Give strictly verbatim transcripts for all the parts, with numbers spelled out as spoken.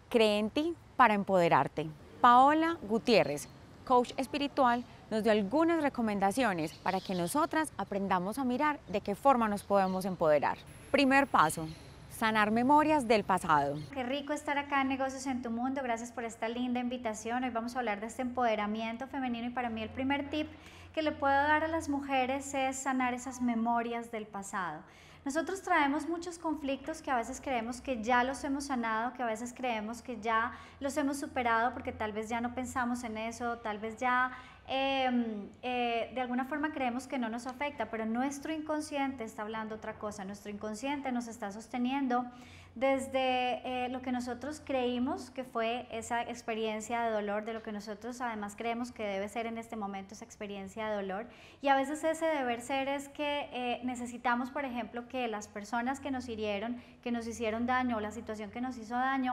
Cree en ti para empoderarte. Paola Gutiérrez, coach espiritual, nos dio algunas recomendaciones para que nosotras aprendamos a mirar de qué forma nos podemos empoderar. Primer paso, sanar memorias del pasado. Qué rico estar acá en Negocios en tu Mundo. Gracias por esta linda invitación. Hoy vamos a hablar de este empoderamiento femenino y para mí el primer tip que le puedo dar a las mujeres es sanar esas memorias del pasado. Nosotros traemos muchos conflictos que a veces creemos que ya los hemos sanado, que a veces creemos que ya los hemos superado porque tal vez ya no pensamos en eso, tal vez ya eh, eh, de alguna forma creemos que no nos afecta, pero nuestro inconsciente está hablando otra cosa. Nuestro inconsciente nos está sosteniendo desde eh, lo que nosotros creímos que fue esa experiencia de dolor, de lo que nosotros además creemos que debe ser en este momento esa experiencia de dolor, y a veces ese deber ser es que eh, necesitamos, por ejemplo, que las personas que nos hirieron, que nos hicieron daño, o la situación que nos hizo daño,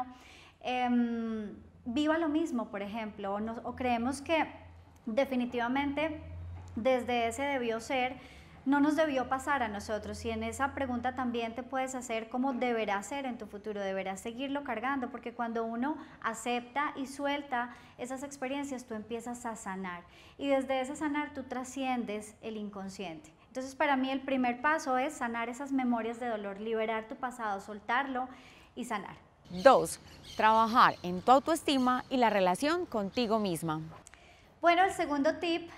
eh, viva lo mismo, por ejemplo, o, nos, o creemos que definitivamente desde ese debió ser, no nos debió pasar a nosotros, y en esa pregunta también te puedes hacer cómo deberá ser en tu futuro, deberás seguirlo cargando, porque cuando uno acepta y suelta esas experiencias, tú empiezas a sanar, y desde ese sanar tú trasciendes el inconsciente. Entonces para mí el primer paso es sanar esas memorias de dolor, liberar tu pasado, soltarlo y sanar. Dos, trabajar en tu autoestima y la relación contigo misma. Bueno, el segundo tip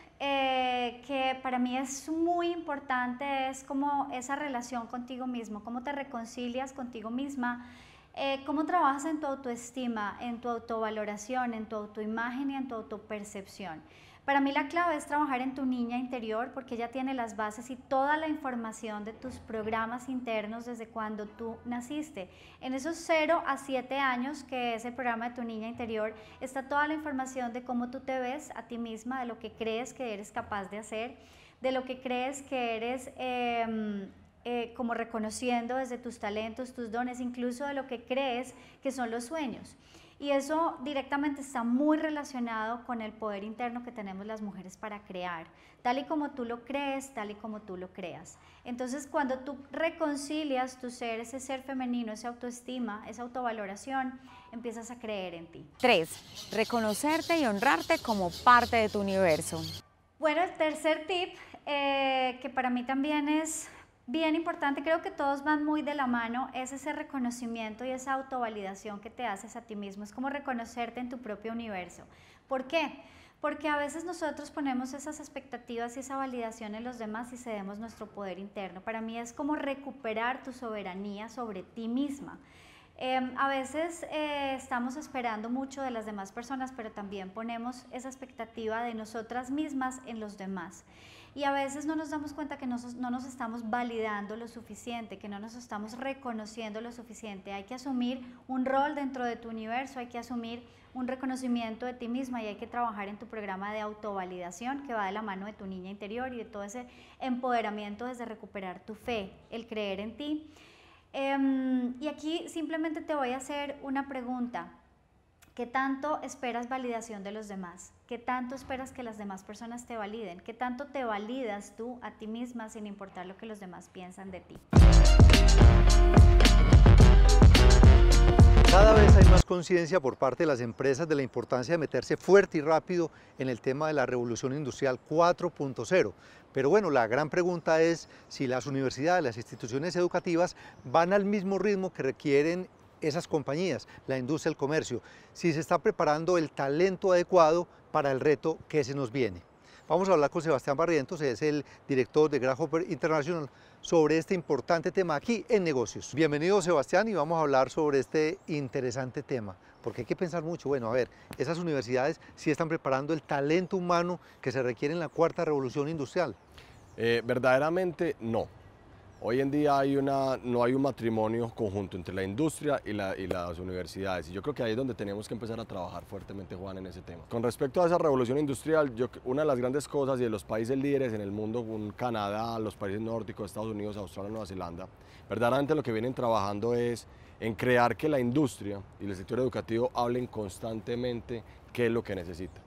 eh, que para mí es muy importante es como esa relación contigo mismo, cómo te reconcilias contigo misma, eh, cómo trabajas en tu autoestima, en tu autovaloración, en tu autoimagen y en tu autopercepción. Para mí la clave es trabajar en tu niña interior porque ella tiene las bases y toda la información de tus programas internos desde cuando tú naciste. En esos cero a siete años, que es el programa de tu niña interior, está toda la información de cómo tú te ves a ti misma, de lo que crees que eres capaz de hacer, de lo que crees que eres eh, eh, como reconociendo desde tus talentos, tus dones, incluso de lo que crees que son los sueños. Y eso directamente está muy relacionado con el poder interno que tenemos las mujeres para crear, tal y como tú lo crees, tal y como tú lo creas. Entonces, cuando tú reconcilias tu ser, ese ser femenino, esa autoestima, esa autovaloración, empiezas a creer en ti. Tres, reconocerte y honrarte como parte de tu universo. Bueno, el tercer tip, eh, que para mí también es bien importante, creo que todos van muy de la mano, es ese reconocimiento y esa autovalidación que te haces a ti mismo, es como reconocerte en tu propio universo. ¿Por qué? Porque a veces nosotros ponemos esas expectativas y esa validación en los demás y cedemos nuestro poder interno. Para mí es como recuperar tu soberanía sobre ti misma. Eh, a veces eh, estamos esperando mucho de las demás personas, pero también ponemos esa expectativa de nosotras mismas en los demás. Y a veces no nos damos cuenta que no, no nos estamos validando lo suficiente, que no nos estamos reconociendo lo suficiente. Hay que asumir un rol dentro de tu universo, hay que asumir un reconocimiento de ti misma y hay que trabajar en tu programa de autovalidación que va de la mano de tu niña interior y de todo ese empoderamiento desde recuperar tu fe, el creer en ti. Um, y aquí simplemente te voy a hacer una pregunta. ¿Qué tanto esperas validación de los demás? ¿Qué tanto esperas que las demás personas te validen? ¿Qué tanto te validas tú a ti misma sin importar lo que los demás piensan de ti? Cada vez hay más conciencia por parte de las empresas de la importancia de meterse fuerte y rápido en el tema de la revolución industrial cuatro punto cero. Pero bueno, la gran pregunta es si las universidades, las instituciones educativas van al mismo ritmo que requieren esas compañías, la industria, el comercio, si se está preparando el talento adecuado para el reto que se nos viene. Vamos a hablar con Sebastián Barrientos, es el director de Grasshopper International, sobre este importante tema aquí en Negocios. Bienvenido, Sebastián, y vamos a hablar sobre este interesante tema, porque hay que pensar mucho. Bueno, a ver, esas universidades sí están preparando el talento humano que se requiere en la cuarta revolución industrial. Eh, verdaderamente no. Hoy en día hay una, no hay un matrimonio conjunto entre la industria y, la, y las universidades, y yo creo que ahí es donde tenemos que empezar a trabajar fuertemente, Juan, en ese tema. Con respecto a esa revolución industrial, yo, una de las grandes cosas y de los países líderes en el mundo, un Canadá, los países nórdicos, Estados Unidos, Australia, Nueva Zelanda, verdaderamente lo que vienen trabajando es en crear que la industria y el sector educativo hablen constantemente qué es lo que necesita.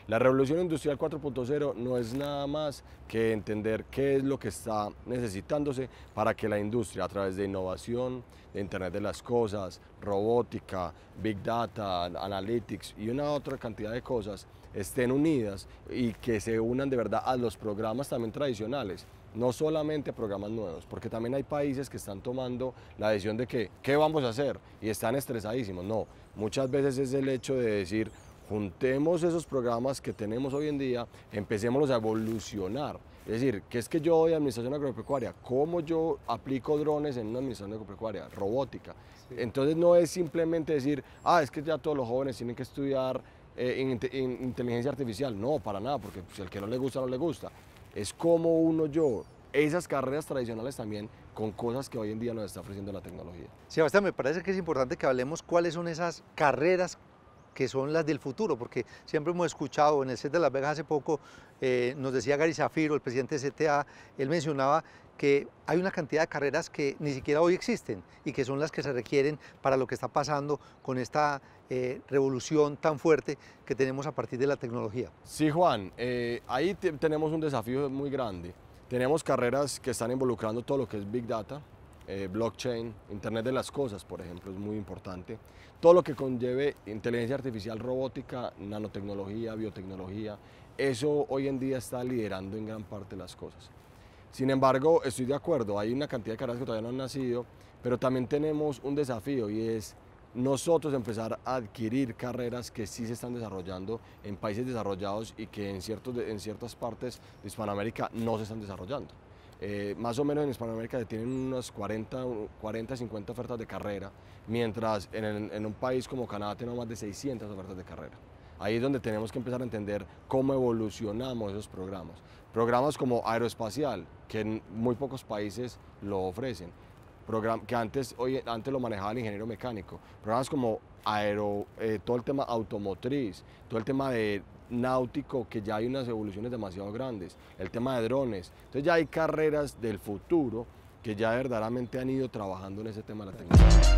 La revolución industrial cuatro punto cero no es nada más que entender qué es lo que está necesitándose para que la industria, a través de innovación, de Internet de las cosas, robótica, Big Data, Analytics y una otra cantidad de cosas, estén unidas y que se unan de verdad a los programas también tradicionales, no solamente a programas nuevos, porque también hay países que están tomando la decisión de que, ¿qué vamos a hacer? Y están estresadísimos. No, muchas veces es el hecho de decir, juntemos esos programas que tenemos hoy en día, empecémoslos a evolucionar. Es decir, ¿qué es que yo doy a administración agropecuaria? ¿Cómo yo aplico drones en una administración agropecuaria? Robótica. Sí. Entonces no es simplemente decir, ah, es que ya todos los jóvenes tienen que estudiar eh, in, in, inteligencia artificial. No, para nada, porque si al que no le gusta, no le gusta. Es como uno yo, esas carreras tradicionales también con cosas que hoy en día nos está ofreciendo la tecnología. Sebastián, me parece que es importante que hablemos cuáles son esas carreras que son las del futuro, porque siempre hemos escuchado, en el set de Las Vegas hace poco, eh, nos decía Gary Zafiro, el presidente de C T A, él mencionaba que hay una cantidad de carreras que ni siquiera hoy existen y que son las que se requieren para lo que está pasando con esta eh, revolución tan fuerte que tenemos a partir de la tecnología. Sí, Juan, eh, ahí tenemos un desafío muy grande. Tenemos carreras que están involucrando todo lo que es Big Data, eh, blockchain, Internet de las cosas, por ejemplo, es muy importante. Todo lo que conlleve inteligencia artificial, robótica, nanotecnología, biotecnología, eso hoy en día está liderando en gran parte las cosas. Sin embargo, estoy de acuerdo, hay una cantidad de carreras que todavía no han nacido, pero también tenemos un desafío y es nosotros empezar a adquirir carreras que sí se están desarrollando en países desarrollados y que en, ciertos, en ciertas partes de Hispanoamérica no se están desarrollando. Eh, más o menos en Hispanoamérica se tienen unas cuarenta, cincuenta ofertas de carrera, mientras en, el, en un país como Canadá tenemos más de seiscientas ofertas de carrera. Ahí es donde tenemos que empezar a entender cómo evolucionamos esos programas. Programas como aeroespacial, que en muy pocos países lo ofrecen, Program que antes, hoy, antes lo manejaba el ingeniero mecánico. Programas como aero, eh, todo el tema automotriz, todo el tema de náutico, que ya hay unas evoluciones demasiado grandes, el tema de drones. Entonces ya hay carreras del futuro que ya verdaderamente han ido trabajando en ese tema de la tecnología.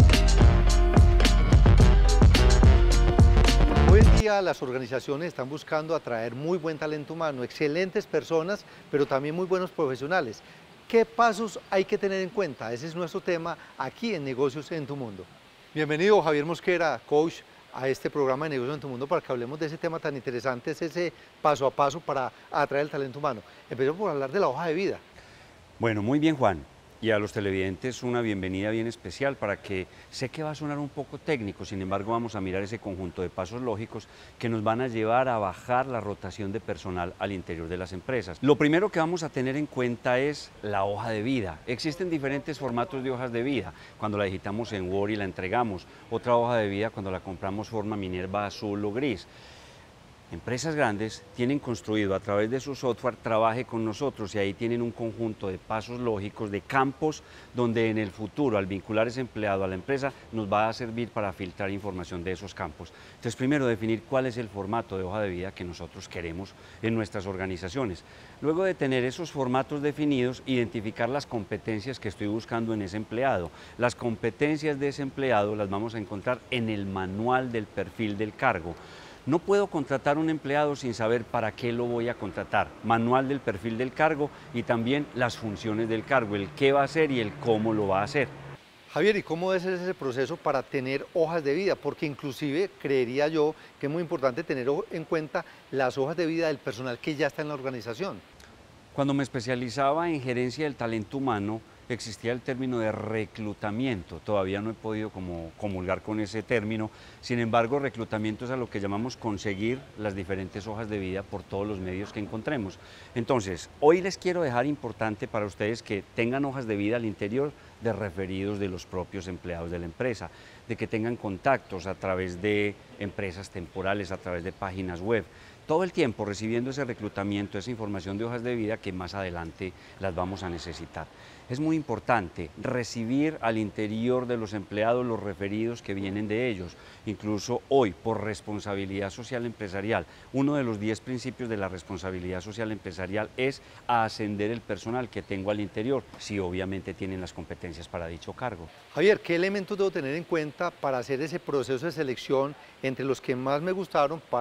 Hoy en día las organizaciones están buscando atraer muy buen talento humano, excelentes personas, pero también muy buenos profesionales. ¿Qué pasos hay que tener en cuenta? Ese es nuestro tema aquí en Negocios en tu Mundo. Bienvenido Javier Mosquera, coach, a este programa de Negocios en tu Mundo para que hablemos de ese tema tan interesante, es ese paso a paso para atraer el talento humano. Empecemos por hablar de la hoja de vida. Bueno, muy bien, Juan. Y a los televidentes una bienvenida bien especial para que, sé que va a sonar un poco técnico, sin embargo vamos a mirar ese conjunto de pasos lógicos que nos van a llevar a bajar la rotación de personal al interior de las empresas. Lo primero que vamos a tener en cuenta es la hoja de vida. Existen diferentes formatos de hojas de vida. Cuando la digitamos en Word y la entregamos, otra hoja de vida cuando la compramos forma Minerva azul o gris. Empresas grandes tienen construido a través de su software Trabaje con nosotros y ahí tienen un conjunto de pasos lógicos, de campos donde en el futuro al vincular ese empleado a la empresa nos va a servir para filtrar información de esos campos. Entonces primero definir cuál es el formato de hoja de vida que nosotros queremos en nuestras organizaciones. Luego de tener esos formatos definidos, identificar las competencias que estoy buscando en ese empleado. Las competencias de ese empleado las vamos a encontrar en el manual del perfil del cargo. No puedo contratar un empleado sin saber para qué lo voy a contratar. Manual del perfil del cargo y también las funciones del cargo, el qué va a hacer y el cómo lo va a hacer. Javier, ¿y cómo es ese proceso para tener hojas de vida? Porque inclusive creería yo que es muy importante tener en cuenta las hojas de vida del personal que ya está en la organización. Cuando me especializaba en gerencia del talento humano, existía el término de reclutamiento. Todavía no he podido como comulgar con ese término. Sin embargo, reclutamiento es a lo que llamamos conseguir las diferentes hojas de vida por todos los medios que encontremos. Entonces, hoy les quiero dejar importante para ustedes que tengan hojas de vida al interior de referidos de los propios empleados de la empresa, de que tengan contactos a través de empresas temporales, a través de páginas web. Todo el tiempo recibiendo ese reclutamiento, esa información de hojas de vida que más adelante las vamos a necesitar. Es muy importante recibir al interior de los empleados los referidos que vienen de ellos. Incluso hoy, por responsabilidad social empresarial, uno de los diez principios de la responsabilidad social empresarial es ascender el personal que tengo al interior, si obviamente tienen las competencias para dicho cargo. Javier, ¿qué elementos debo tener en cuenta para hacer ese proceso de selección entre los que más me gustaron para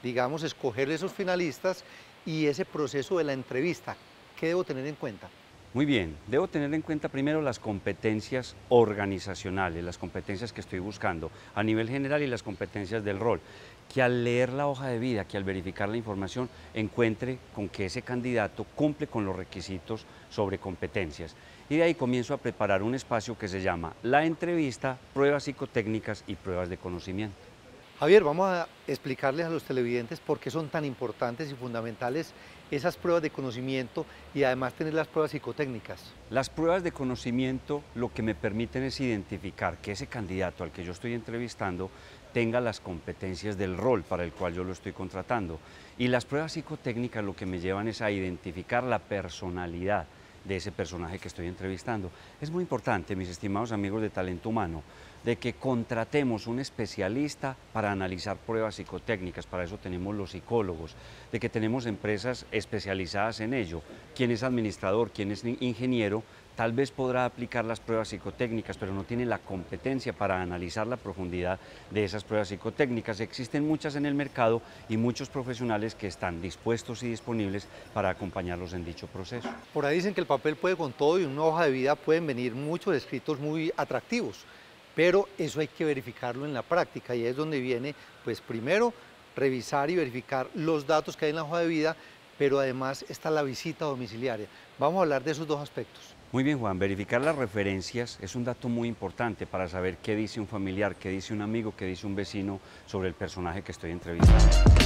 digamos, escoger esos finalistas y ese proceso de la entrevista. ¿Qué debo tener en cuenta? Muy bien, debo tener en cuenta primero las competencias organizacionales, las competencias que estoy buscando a nivel general y las competencias del rol, que al leer la hoja de vida, que al verificar la información, encuentre con que ese candidato cumple con los requisitos sobre competencias. Y de ahí comienzo a preparar un espacio que se llama la entrevista, pruebas psicotécnicas y pruebas de conocimiento. Javier, vamos a explicarles a los televidentes por qué son tan importantes y fundamentales esas pruebas de conocimiento y además tener las pruebas psicotécnicas. Las pruebas de conocimiento lo que me permiten es identificar que ese candidato al que yo estoy entrevistando tenga las competencias del rol para el cual yo lo estoy contratando. Y las pruebas psicotécnicas lo que me llevan es a identificar la personalidad de ese personaje que estoy entrevistando. Es muy importante, mis estimados amigos de talento humano, de que contratemos un especialista para analizar pruebas psicotécnicas, para eso tenemos los psicólogos, de que tenemos empresas especializadas en ello. Quien es administrador, quien es ingeniero, tal vez podrá aplicar las pruebas psicotécnicas, pero no tiene la competencia para analizar la profundidad de esas pruebas psicotécnicas. Existen muchas en el mercado y muchos profesionales que están dispuestos y disponibles para acompañarlos en dicho proceso. Por ahí dicen que el papel puede con todo y en una hoja de vida pueden venir muchos escritos muy atractivos, pero eso hay que verificarlo en la práctica y es donde viene, pues primero, revisar y verificar los datos que hay en la hoja de vida, pero además está la visita domiciliaria. Vamos a hablar de esos dos aspectos. Muy bien, Juan, verificar las referencias es un dato muy importante para saber qué dice un familiar, qué dice un amigo, qué dice un vecino sobre el personaje que estoy entrevistando.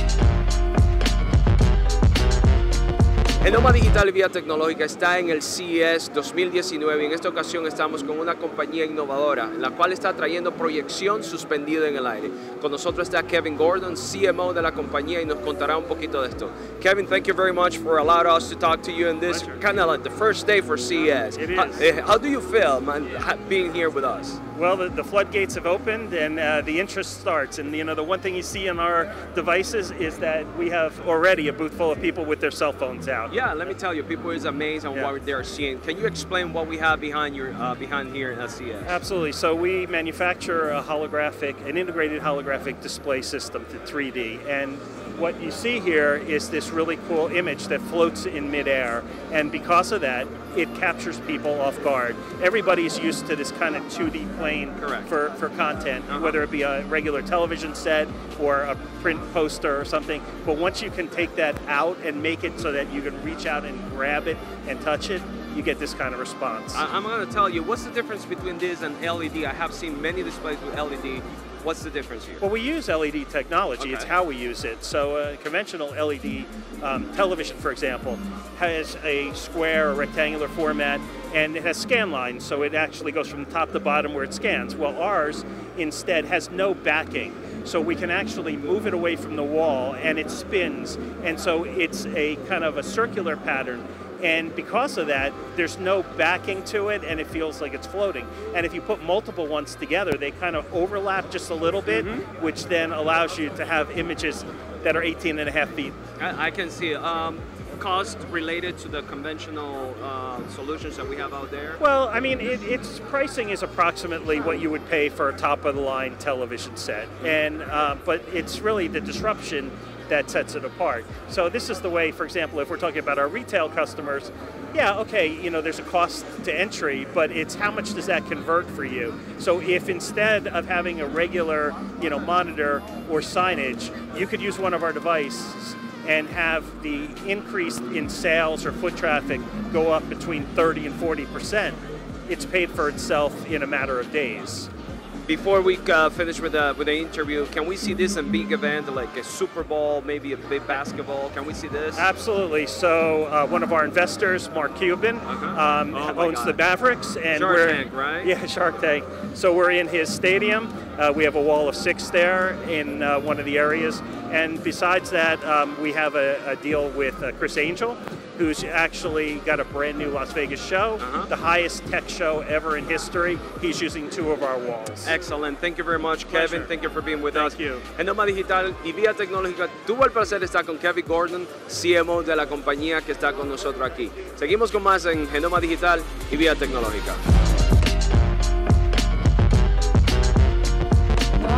Genoma Digital y Vía Tecnológica está en el C E S dos mil diecinueve y en esta ocasión estamos con una compañía innovadora, la cual está trayendo proyección suspendida en el aire. Con nosotros está Kevin Gordon, C M O de la compañía, y nos contará un poquito de esto. Kevin, thank you very much for allowing us to talk to you in this kind of like the first day for C E S. It is. How, how do you feel, man, being here with us? Well, the, the floodgates have opened and uh, the interest starts. And you know, the one thing you see in our devices is that we have already a booth full of people with their cell phones out. Yeah, let me tell you, people is amazed on Yeah. what they're seeing. Can you explain what we have behind your uh, behind here at C E S? Absolutely. So we manufacture a holographic, an integrated holographic display system to three D. And what you see here is this really cool image that floats in midair. And because of that, it captures people off guard. Everybody's used to this kind of two D plane Correct. for, for content, Uh-huh. whether it be a regular television set or a print poster or something. But once you can take that out and make it so that you can reach out and grab it and touch it, you get this kind of response. I- I'm going to tell you, what's the difference between this and L E D? I have seen many displays with L E D. What's the difference here? Well, we use L E D technology. It's Okay. how we use it. So uh, conventional L E D um, television, for example, has a square or rectangular format, and it has scan lines, so it actually goes from top to bottom where it scans. Well, ours instead has no backing, so we can actually move it away from the wall, and it spins, and so it's a kind of a circular pattern. And because of that, there's no backing to it, and it feels like it's floating. And if you put multiple ones together, they kind of overlap just a little bit, Mm-hmm. which then allows you to have images that are eighteen and a half feet. I, I can see um, cost related to the conventional uh, solutions that we have out there. Well, I mean, it, its pricing is approximately what you would pay for a top-of-the-line television set, and uh, but it's really the disruption that sets it apart. So this is the way, for example, if we're talking about our retail customers, yeah, okay, you know, there's a cost to entry, but it's how much does that convert for you? So if instead of having a regular, you know, monitor or signage, you could use one of our devices and have the increase in sales or foot traffic go up between thirty and forty percent, it's paid for itself in a matter of days. Before we uh, finish with the with the interview, can we see this in big event like a Super Bowl, maybe a big basketball? Can we see this? Absolutely. So uh, one of our investors, Mark Cuban, Uh-huh. um, Oh my owns God. the Mavericks, and Shark we're Tank, right? yeah, Shark Tank. So we're in his stadium. Uh, we have a wall of six there in uh, one of the areas, and besides that, um, we have a, a deal with uh, Chris Angel, who's actually got a brand new Las Vegas show, Uh-huh. the highest tech show ever in history. He's using two of our walls. Excellent. Thank you very much, Kevin. Pleasure. Thank you for being with Thank us. you. Genoma Digital y Vía Tecnológica tuvo el placer de estar con Kevin Gordon, C M O de la compañía que está con nosotros aquí. Seguimos con más en Genoma Digital y Vía Tecnológica. No hagas marketing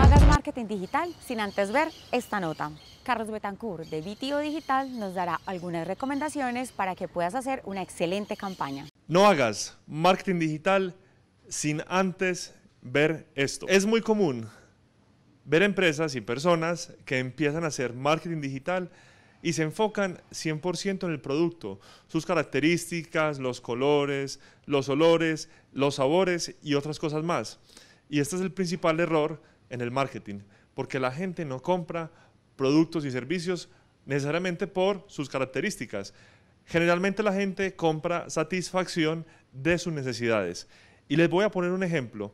marketing digital sin antes ver esta nota. Carlos Betancourt de B T O Digital nos dará algunas recomendaciones para que puedas hacer una excelente campaña. No hagas marketing digital sin antes ver esto. Es muy común ver empresas y personas que empiezan a hacer marketing digital y se enfocan cien por ciento en el producto, sus características, los colores, los olores, los sabores y otras cosas más. Y este es el principal error en el marketing, porque la gente no compra productos y servicios necesariamente por sus características. Generalmente la gente compra satisfacción de sus necesidades. Y les voy a poner un ejemplo.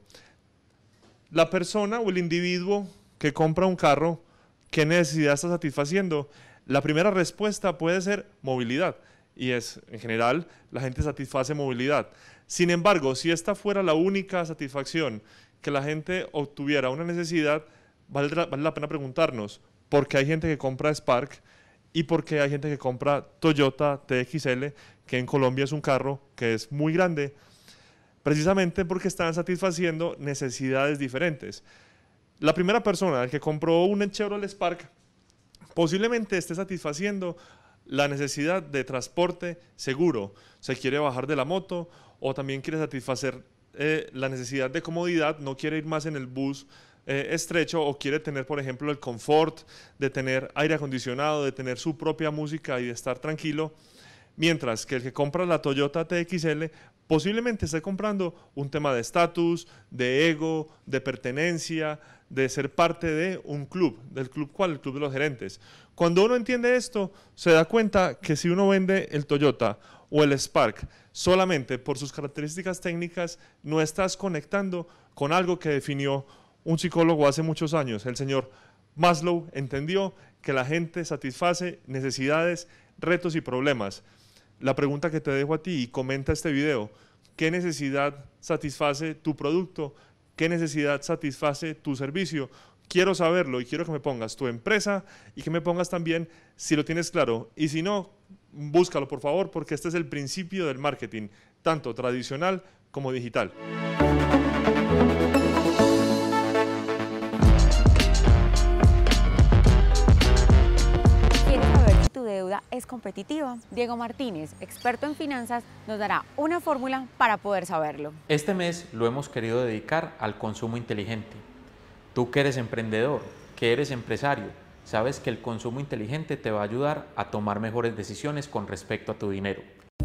La persona o el individuo que compra un carro, ¿qué necesidad está satisfaciendo? La primera respuesta puede ser movilidad, y es, en general, la gente satisface movilidad. Sin embargo, si esta fuera la única satisfacción que la gente obtuviera una necesidad, vale, vale la pena preguntarnos por qué hay gente que compra Spark y por qué hay gente que compra Toyota T X L, que en Colombia es un carro que es muy grande, precisamente porque están satisfaciendo necesidades diferentes. La primera persona, el que compró un Chevrolet Spark, posiblemente esté satisfaciendo la necesidad de transporte seguro. Se quiere bajar de la moto o también quiere satisfacer eh, la necesidad de comodidad, no quiere ir más en el bus eh, estrecho o quiere tener, por ejemplo, el confort de tener aire acondicionado, de tener su propia música y de estar tranquilo. Mientras que el que compra la Toyota T X L posiblemente esté comprando un tema de estatus, de ego, de pertenencia, de ser parte de un club. ¿Del club cuál? El club de los gerentes. Cuando uno entiende esto, se da cuenta que si uno vende el Toyota o el Spark solamente por sus características técnicas, no estás conectando con algo que definió un psicólogo hace muchos años. El señor Maslow entendió que la gente satisface necesidades, retos y problemas. La pregunta que te dejo a ti y comenta este video: ¿qué necesidad satisface tu producto? ¿Qué necesidad satisface tu servicio? Quiero saberlo y quiero que me pongas tu empresa y que me pongas también si lo tienes claro. Y si no, búscalo por favor, porque este es el principio del marketing, tanto tradicional como digital. Es competitiva. Diego Martínez, experto en finanzas, nos dará una fórmula para poder saberlo. Este mes lo hemos querido dedicar al consumo inteligente. Tú que eres emprendedor, que eres empresario, sabes que el consumo inteligente te va a ayudar a tomar mejores decisiones con respecto a tu dinero.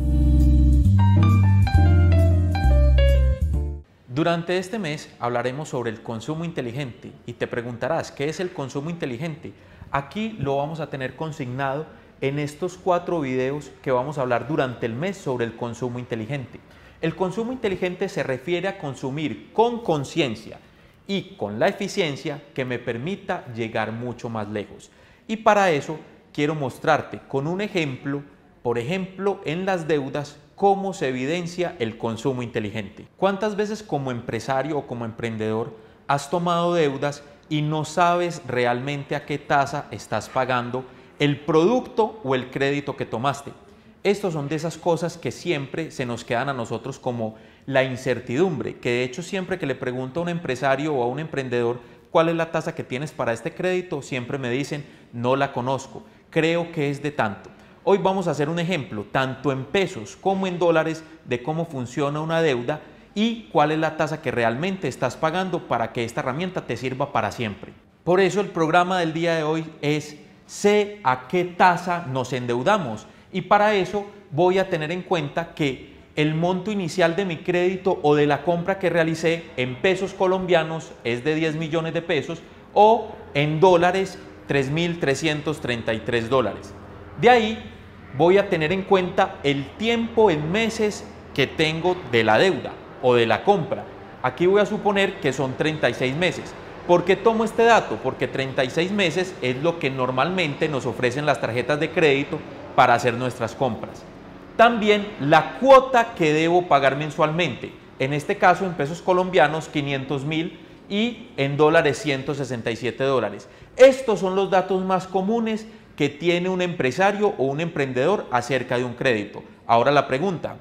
Durante este mes hablaremos sobre el consumo inteligente y te preguntarás, ¿qué es el consumo inteligente? Aquí lo vamos a tener consignado en estos cuatro videos que vamos a hablar durante el mes sobre el consumo inteligente. El consumo inteligente se refiere a consumir con conciencia y con la eficiencia que me permita llegar mucho más lejos. Y para eso quiero mostrarte con un ejemplo, por ejemplo, en las deudas, cómo se evidencia el consumo inteligente. ¿Cuántas veces como empresario o como emprendedor has tomado deudas y no sabes realmente a qué tasa estás pagando el producto o el crédito que tomaste? Estos son de esas cosas que siempre se nos quedan a nosotros como la incertidumbre, que de hecho siempre que le pregunto a un empresario o a un emprendedor cuál es la tasa que tienes para este crédito, siempre me dicen no la conozco, creo que es de tanto. Hoy vamos a hacer un ejemplo, tanto en pesos como en dólares, de cómo funciona una deuda y cuál es la tasa que realmente estás pagando para que esta herramienta te sirva para siempre. Por eso el programa del día de hoy es sé a qué tasa nos endeudamos y para eso voy a tener en cuenta que el monto inicial de mi crédito o de la compra que realicé en pesos colombianos es de diez millones de pesos o en dólares tres mil trescientos treinta y tres dólares. De ahí voy a tener en cuenta el tiempo en meses que tengo de la deuda o de la compra. Aquí voy a suponer que son treinta y seis meses. ¿Por qué tomo este dato? Porque treinta y seis meses es lo que normalmente nos ofrecen las tarjetas de crédito para hacer nuestras compras. También la cuota que debo pagar mensualmente, en este caso en pesos colombianos quinientos mil y en dólares ciento sesenta y siete dólares. Estos son los datos más comunes que tiene un empresario o un emprendedor acerca de un crédito. Ahora la pregunta,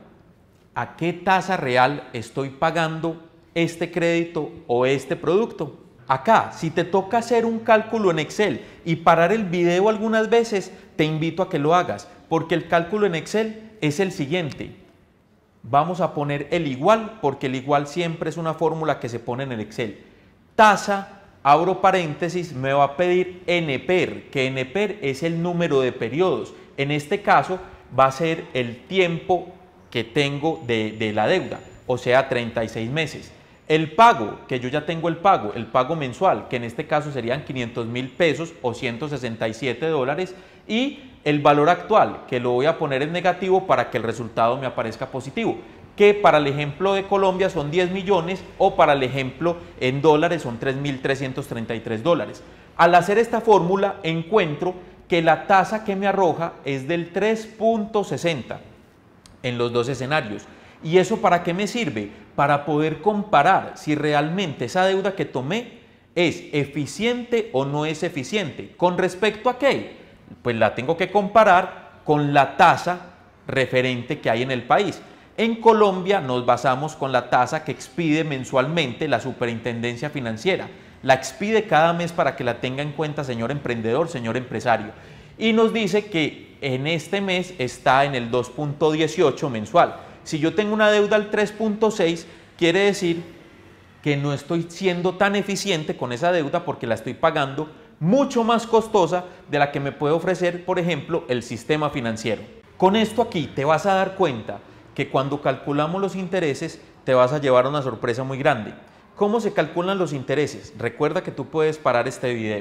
¿a qué tasa real estoy pagando este crédito o este producto? Acá, si te toca hacer un cálculo en Excel y parar el video algunas veces, te invito a que lo hagas, porque el cálculo en Excel es el siguiente. Vamos a poner el igual, porque el igual siempre es una fórmula que se pone en el Excel. Tasa, abro paréntesis, me va a pedir N P E R, que N P E R es el número de periodos. En este caso va a ser el tiempo que tengo de, de la deuda, o sea, treinta y seis meses. El pago, que yo ya tengo el pago, el pago mensual, que en este caso serían quinientos mil pesos o ciento sesenta y siete dólares, y el valor actual, que lo voy a poner en negativo para que el resultado me aparezca positivo, que para el ejemplo de Colombia son diez millones o para el ejemplo en dólares son tres mil trescientos treinta y tres dólares. Al hacer esta fórmula encuentro que la tasa que me arroja es del tres punto sesenta en los dos escenarios. ¿Y eso para qué me sirve? Para poder comparar si realmente esa deuda que tomé es eficiente o no es eficiente. ¿Con respecto a qué? Pues la tengo que comparar con la tasa referente que hay en el país. En Colombia nos basamos con la tasa que expide mensualmente la Superintendencia Financiera. La expide cada mes para que la tenga en cuenta, señor emprendedor, señor empresario. Y nos dice que en este mes está en el dos punto dieciocho mensual. Si yo tengo una deuda al tres punto seis, quiere decir que no estoy siendo tan eficiente con esa deuda porque la estoy pagando mucho más costosa de la que me puede ofrecer, por ejemplo, el sistema financiero. Con esto aquí te vas a dar cuenta que cuando calculamos los intereses te vas a llevar una sorpresa muy grande. ¿Cómo se calculan los intereses? Recuerda que tú puedes parar este video.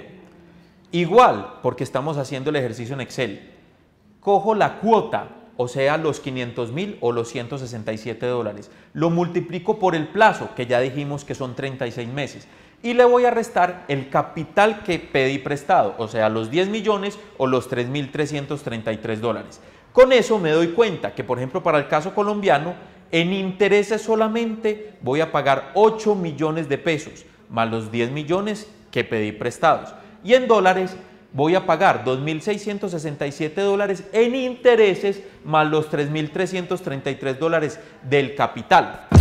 Igual, porque estamos haciendo el ejercicio en Excel, cojo la cuota, o sea, los quinientos mil o los ciento sesenta y siete dólares, lo multiplico por el plazo, que ya dijimos que son treinta y seis meses, y le voy a restar el capital que pedí prestado, o sea, los diez millones o los tres mil trescientos treinta y tres dólares. Con eso me doy cuenta que, por ejemplo, para el caso colombiano, en intereses solamente voy a pagar ocho millones de pesos, más los diez millones que pedí prestados, y en dólares voy a pagar dos mil seiscientos sesenta y siete dólares en intereses más los tres mil trescientos treinta y tres dólares del capital.